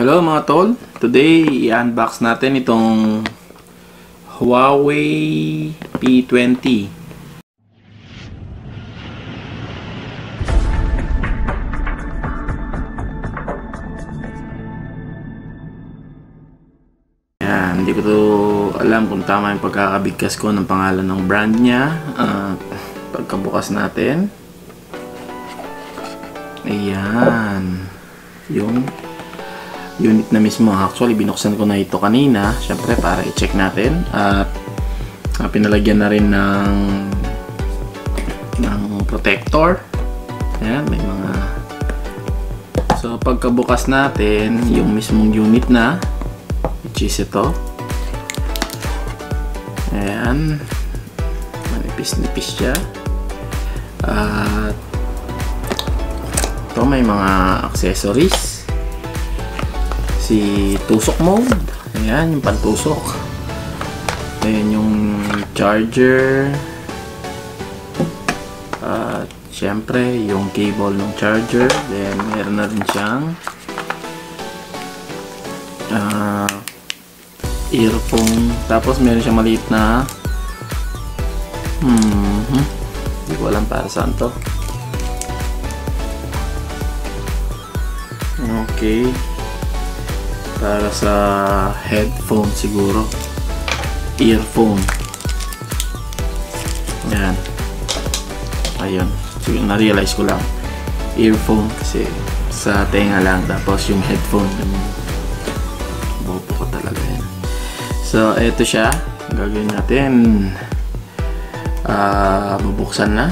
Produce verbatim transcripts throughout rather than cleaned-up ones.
Hello mga tol, today i-unbox natin itong Huawei P twenty. Yan, hindi ko to alam kung tama yung pagkakabigkas ko ng pangalan ng brand niya. Uh, pagkabukas natin, ayan, yung unit na mismo. Actually, binuksan ko na ito kanina, syempre para i-check natin. At uh, pinalagyan na rin ng ng protector. Ayan, may mga... So, pagkabukas natin, yung mismong unit na, which is ito. Ayan. Manipis-nipis siya. At ito, may mga accessories. Si tusok mode, ayan yung pantusok, ayan yung charger, at syempre yung cable ng charger. Then meron na rin siyang uh, earphone, tapos meron siyang maliit na hmm, hindi ko alam para saan to. Okay, para sa headphone siguro, earphone. Yan, ayun, so, na-realize ko lang earphone kasi sa tenga lang, tapos yung headphone, bobo ko talaga yan. So eto siya, gagawin natin, uh, bubuksan na.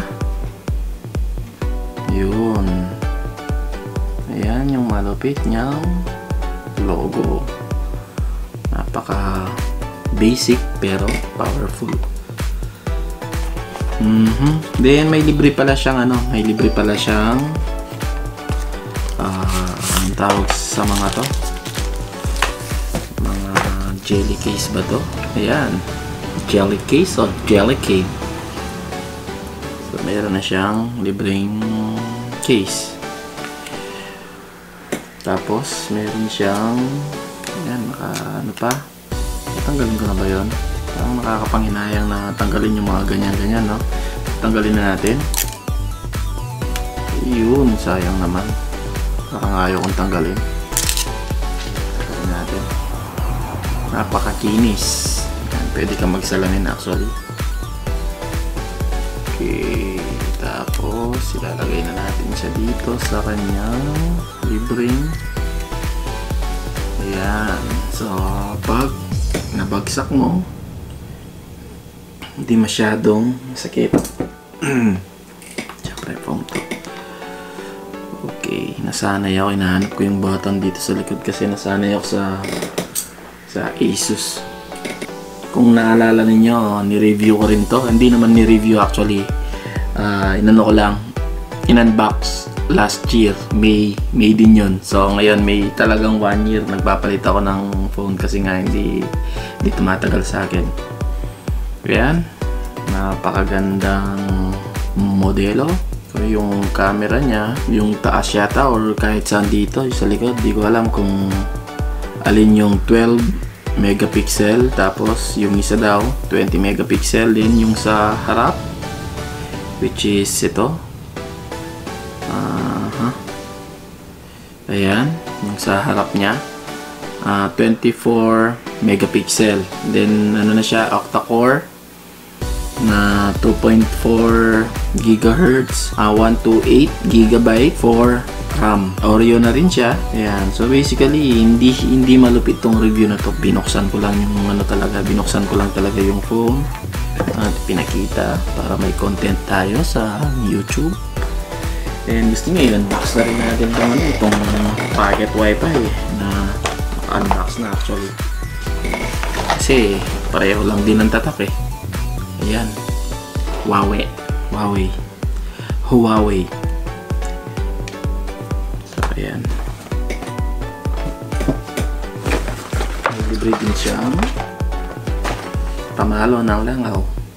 Yun, ayan yung malupit niyang logo. Napaka basic pero powerful. Mm-hmm. Then may libre pala siyang ano, may libre pala siyang uh, anong tawag sa mga to? Mga jelly case ba to? Ayan. Jelly case o jelly cake. So meron na siyang libreng case. Tapos, meron siyang, ayan, naka, ano pa, tanggalin ko na ba yun? Parang nakakapanghinayang na tanggalin yung mga ganyan-ganyan, no? Tanggalin na natin. Yun, sayang naman. Parang ayaw kong tanggalin. Tanggalin natin. Napakakinis. Ayan, pwede kang magsalamin actually. Okay. Tapos, ilalagay na natin siya dito sa kanyang libreng. Ayan. So, pag nabagsak mo, hindi masyadong sakit. Siyempre, foam to. Okay. Nasanay ako. Hinahanap ko yung button dito sa likod kasi nasanay ako sa sa Asus. Kung naalala ninyo, ni-review ko rin to. Hindi naman ni-review actually. Uh, inano ko lang, in-unbox last year, May, May din yun. So ngayon may talagang one year nagpapalit ako ng phone kasi nga hindi, hindi tumatagal sa akin. Ayan, napakagandang modelo. So yung camera niya, yung taas yata or kahit saan dito, yung sa likod, di ko alam kung alin yung twelve megapixel, tapos yung isa daw twenty megapixel din yung sa harap, which is ito. Uh-huh. Ayan, yung sa harap niya, uh, twenty-four megapixel. Then ano na siya, octa-core na two point four gigahertz, uh, one twenty-eight gigabyte for RAM. Oreo na rin siya. Ayan, so basically hindi hindi malupit tong review na to. Binuksan ko lang yung ano talaga, binuksan ko lang talaga yung phone at pinakita para may content tayo sa YouTube. And gusto nyo i-unbox na rin natin itong, ano, itong pocket wifi na unbox na actually kasi pareho lang din ang tatak eh. Ayan, Huawei Huawei Huawei. So ayan, may libre din siyang pamalo ng langaw.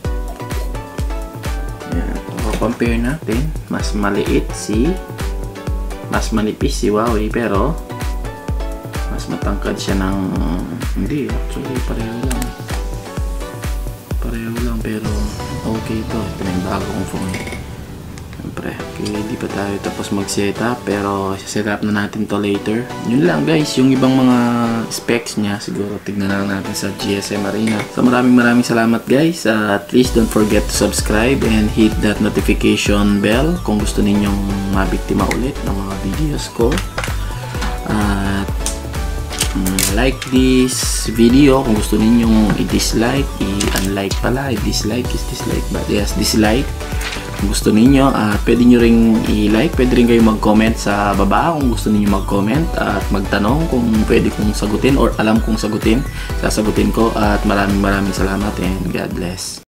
Ayan, compare natin, mas maliit si mas manipis si Huawei pero Mas matangkad siya ng... Hindi, actually pareho lang. Pareho lang pero okay ito. Ito na yung bago kong phone. Siyempre, okay, hindi pa tayo tapos mag-setup pero set-up na natin to later. Yun lang guys, yung ibang mga specs niya siguro tignan na lang natin sa G S M Arena. So maraming maraming salamat guys. Uh, at least don't forget to subscribe and hit that notification bell kung gusto ninyong mabiktima ulit ng mga videos ko. At uh, like this video kung gusto ninyong i-dislike, i-unlike pala, i-dislike is dislike but yes, dislike kung gusto ninyo. At uh, pwede nyo ring i-like, pwede rin kayo mag-comment sa baba kung gusto niyo mag-comment at magtanong kung pwede kong sagutin or alam kong sagutin, sasagutin ko. At maraming maraming salamat and God bless.